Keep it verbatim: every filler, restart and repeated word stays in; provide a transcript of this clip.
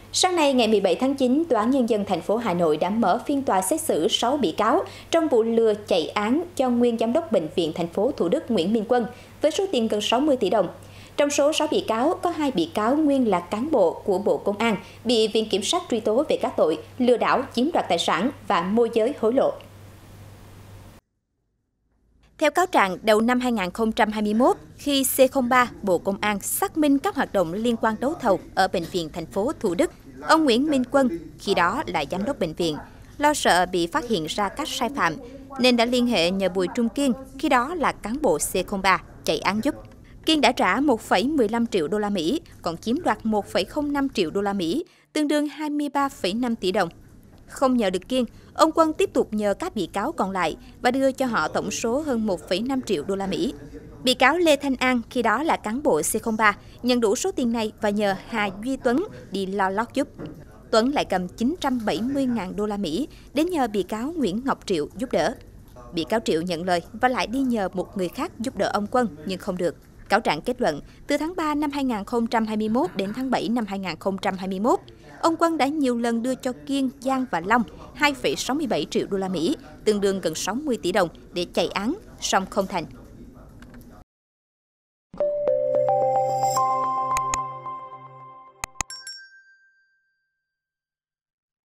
Sáng nay, ngày mười bảy tháng chín, Tòa án Nhân dân thành phố Hà Nội đã mở phiên tòa xét xử sáu bị cáo trong vụ lừa chạy án cho nguyên giám đốc bệnh viện thành phố Thủ Đức Nguyễn Minh Quân với số tiền gần sáu mươi tỷ đồng. Trong số sáu bị cáo, có hai bị cáo nguyên là cán bộ của Bộ Công an bị Viện Kiểm sát truy tố về các tội lừa đảo, chiếm đoạt tài sản và môi giới hối lộ. Theo cáo trạng, đầu năm hai nghìn không trăm hai mươi mốt, khi C không ba Bộ Công an xác minh các hoạt động liên quan đấu thầu ở Bệnh viện thành phố Thủ Đức, ông Nguyễn Minh Quân, khi đó là giám đốc bệnh viện, lo sợ bị phát hiện ra các sai phạm, nên đã liên hệ nhờ Bùi Trung Kiên, khi đó là cán bộ C không ba, chạy án giúp. Kiên đã trả một phẩy mười lăm triệu đô la Mỹ, còn chiếm đoạt một phẩy không năm triệu đô la Mỹ, tương đương hai mươi ba phẩy năm tỷ đồng. Không nhờ được Kiên, ông Quân tiếp tục nhờ các bị cáo còn lại và đưa cho họ tổng số hơn một phẩy năm triệu đô la Mỹ. Bị cáo Lê Thanh An, khi đó là cán bộ C không ba, nhận đủ số tiền này và nhờ Hà Duy Tuấn đi lo lót giúp. Tuấn lại cầm chín trăm bảy mươi nghìn đô la Mỹ đến nhờ bị cáo Nguyễn Ngọc Triệu giúp đỡ. Bị cáo Triệu nhận lời và lại đi nhờ một người khác giúp đỡ ông Quân nhưng không được. Cáo trạng kết luận, từ tháng ba năm hai nghìn không trăm hai mươi mốt đến tháng bảy năm hai nghìn không trăm hai mươi mốt, ông Quân đã nhiều lần đưa cho Kiên, Giang và Long hai phẩy sáu mươi bảy triệu đô la Mỹ, tương đương gần sáu mươi tỷ đồng để chạy án, song không thành.